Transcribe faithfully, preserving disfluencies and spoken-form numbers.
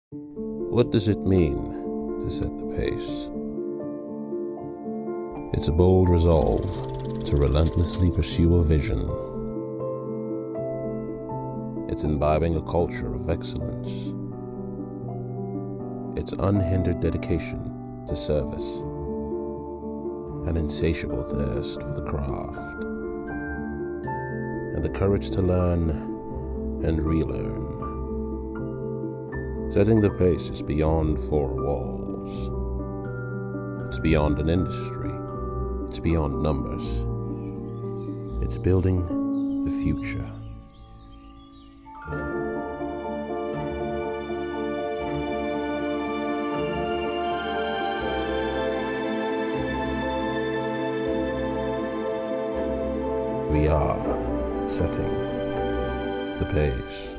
What does it mean to set the pace? It's a bold resolve to relentlessly pursue a vision. It's imbibing a culture of excellence. It's unhindered dedication to service, an insatiable thirst for the craft, and the courage to learn and relearn. Setting the pace is beyond four walls. It's beyond an industry. It's beyond numbers. It's building the future. We are setting the pace.